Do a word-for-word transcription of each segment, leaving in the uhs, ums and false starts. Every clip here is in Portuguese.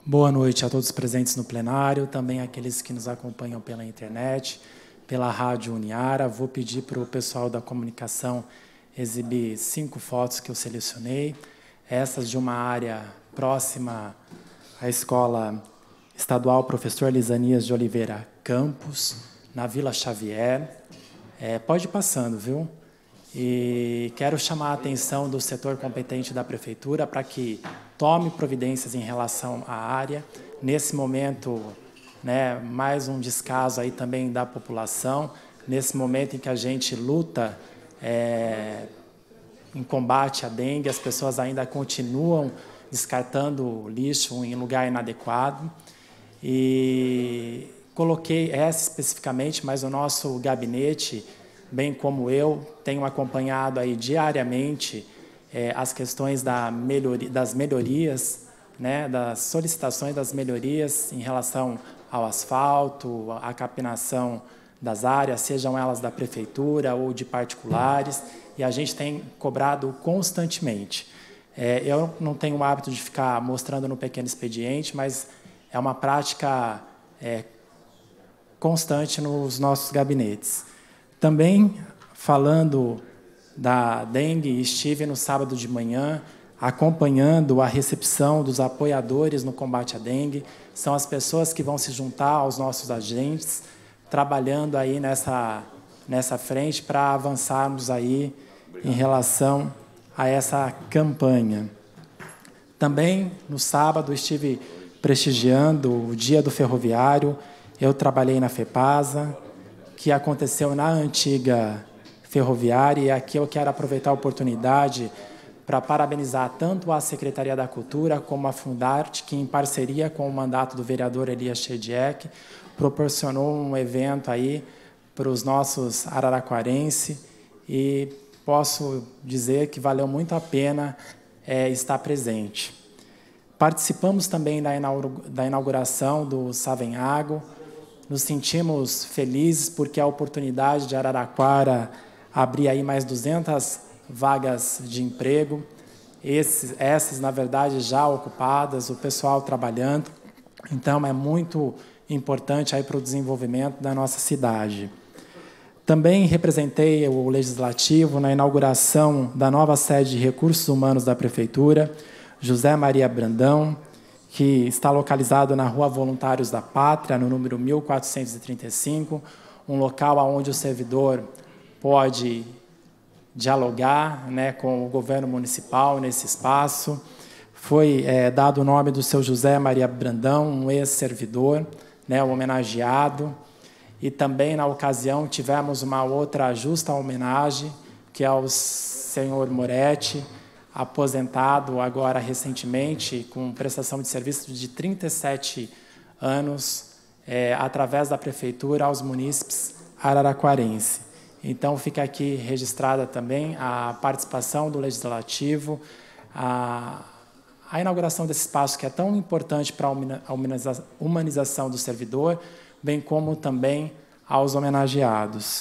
Boa noite a todos presentes no plenário, também aqueles que nos acompanham pela internet, pela Rádio Uniara. Vou pedir para o pessoal da comunicação exibir cinco fotos que eu selecionei, essas de uma área próxima à Escola Estadual Professor Lisanias de Oliveira Campos, na Vila Xavier. É, pode ir passando, viu? E quero chamar a atenção do setor competente da Prefeitura para que tome providências em relação à área. Nesse momento, né, mais um descaso aí também da população, nesse momento em que a gente luta é, em combate à dengue, as pessoas ainda continuam descartando lixo em lugar inadequado. E coloquei essa especificamente, mas o nosso gabinete, bem como eu, tenho acompanhado aí diariamente é, as questões da melhoria, das melhorias, né, das solicitações das melhorias em relação ao asfalto, à capinação das áreas, sejam elas da prefeitura ou de particulares, e a gente tem cobrado constantemente. É, eu não tenho o hábito de ficar mostrando no pequeno expediente, mas é uma prática é, constante nos nossos gabinetes. Também, falando da dengue, estive no sábado de manhã acompanhando a recepção dos apoiadores no combate à dengue. São as pessoas que vão se juntar aos nossos agentes, trabalhando aí nessa, nessa frente para avançarmos aí em relação a essa campanha. Também, no sábado, estive prestigiando o Dia do Ferroviário. Eu trabalhei na FEPASA, que aconteceu na antiga ferroviária, e aqui eu quero aproveitar a oportunidade para parabenizar tanto a Secretaria da Cultura como a Fundarte, que em parceria com o mandato do vereador Elias Chediek, proporcionou um evento aí para os nossos araraquarenses, e posso dizer que valeu muito a pena é, estar presente. Participamos também da inauguração do Savenhago. Nos sentimos felizes porque a oportunidade de Araraquara abrir aí mais duzentas vagas de emprego, Esses, essas, na verdade, já ocupadas, o pessoal trabalhando. Então, é muito importante aí para o desenvolvimento da nossa cidade. Também representei o Legislativo na inauguração da nova sede de Recursos Humanos da Prefeitura, José Maria Brandão, que está localizado na Rua Voluntários da Pátria, no número mil quatrocentos e trinta e cinco, um local onde o servidor pode dialogar, né, com o governo municipal nesse espaço. Foi é, dado o nome do seu José Maria Brandão, um ex-servidor, né, um homenageado. E também, na ocasião, tivemos uma outra justa homenagem, que é o senhor Moretti, aposentado agora recentemente, com prestação de serviço de trinta e sete anos, é, através da Prefeitura aos munícipes araraquarenses. Então, fica aqui registrada também a participação do Legislativo, a, a inauguração desse espaço que é tão importante para a humanização do servidor, bem como também aos homenageados.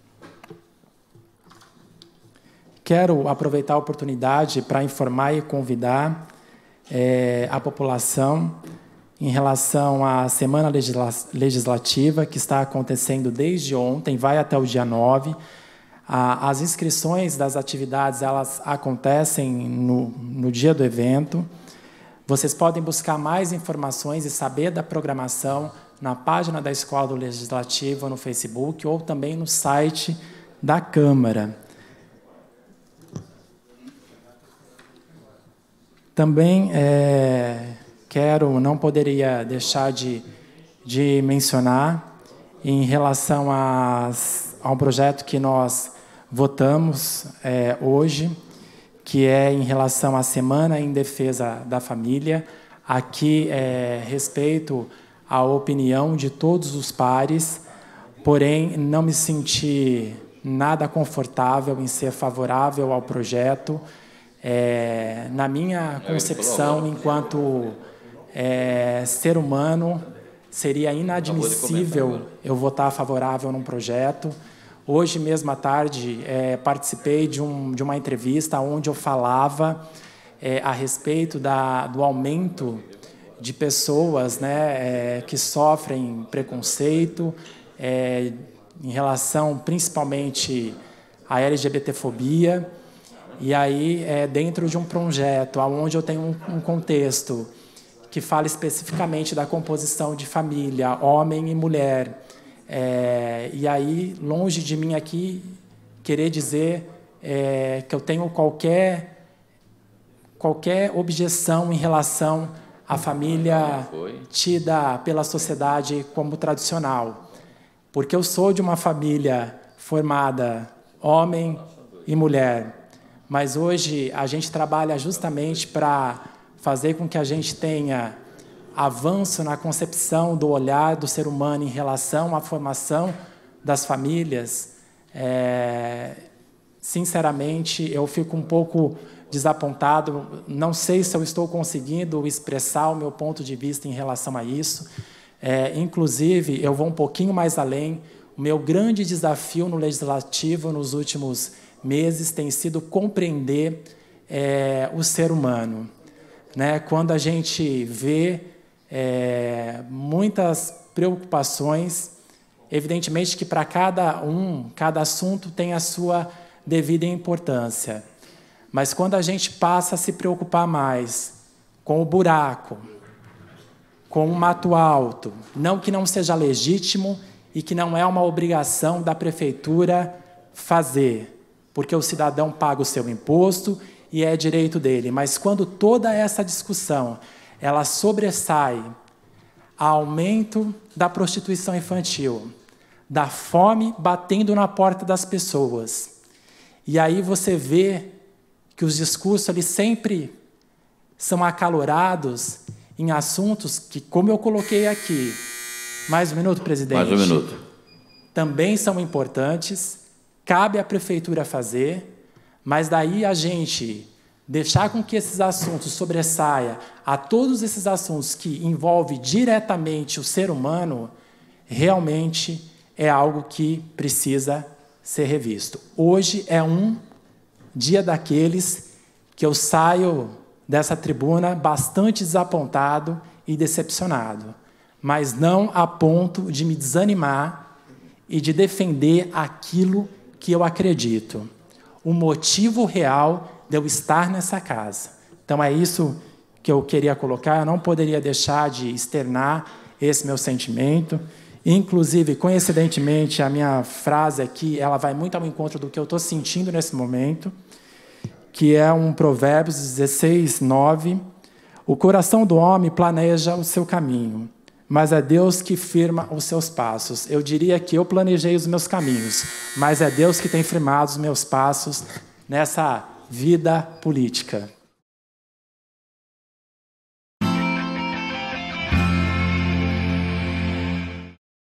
Quero aproveitar a oportunidade para informar e convidar é, a população em relação à Semana Legislativa, que está acontecendo desde ontem, vai até o dia nove. As inscrições das atividades elas acontecem no, no dia do evento. Vocês podem buscar mais informações e saber da programação na página da Escola do Legislativo, no Facebook, ou também no site da Câmara. Também é, quero, não poderia deixar de, de mencionar, em relação às, a um projeto que nós votamos é, hoje, que é em relação à Semana em Defesa da Família. Aqui é, respeito a opinião de todos os pares, porém não me senti nada confortável em ser favorável ao projeto. É, na minha concepção, enquanto é, ser humano, seria inadmissível eu votar favorável num projeto. Hoje mesmo à tarde é, participei de, um, de uma entrevista onde eu falava é, a respeito da, do aumento de pessoas, né, é, que sofrem preconceito é, em relação principalmente à LGBTfobia. E aí, é, dentro de um projeto onde eu tenho um, um contexto que fala especificamente da composição de família, homem e mulher. É, e aí, longe de mim aqui, querer dizer é, que eu tenho qualquer, qualquer objeção em relação à família tida pela sociedade como tradicional. Porque eu sou de uma família formada homem e mulher, mas hoje a gente trabalha justamente para fazer com que a gente tenha avanço na concepção do olhar do ser humano em relação à formação das famílias. É, sinceramente, eu fico um pouco desapontado, não sei se eu estou conseguindo expressar o meu ponto de vista em relação a isso. É, inclusive, eu vou um pouquinho mais além. O meu grande desafio no Legislativo nos últimos meses tem sido compreender é, o ser humano. Né? Quando a gente vê é, muitas preocupações, evidentemente que para cada um, cada assunto tem a sua devida importância. Mas quando a gente passa a se preocupar mais com o buraco, com o mato alto, não que não seja legítimo e que não é uma obrigação da prefeitura fazer, porque o cidadão paga o seu imposto e é direito dele. Mas quando toda essa discussão ela sobressai ao aumento da prostituição infantil, da fome batendo na porta das pessoas, e aí você vê que os discursos ali sempre são acalorados em assuntos que, como eu coloquei aqui, mais um minuto, presidente. Mais um minuto. Também são importantes, cabe à prefeitura fazer, mas daí a gente deixar com que esses assuntos sobressaia a todos esses assuntos que envolvem diretamente o ser humano, realmente é algo que precisa ser revisto. Hoje é um dia daqueles que eu saio dessa tribuna bastante desapontado e decepcionado, mas não a ponto de me desanimar e de defender aquilo que eu acredito, o motivo real de eu estar nessa casa. Então, é isso que eu queria colocar, eu não poderia deixar de externar esse meu sentimento. Inclusive, coincidentemente, a minha frase aqui, ela vai muito ao encontro do que eu estou sentindo nesse momento, que é um Provérbios dezesseis, nove. O coração do homem planeja o seu caminho, mas é Deus que firma os seus passos. Eu diria que eu planejei os meus caminhos, mas é Deus que tem firmado os meus passos nessa vida política.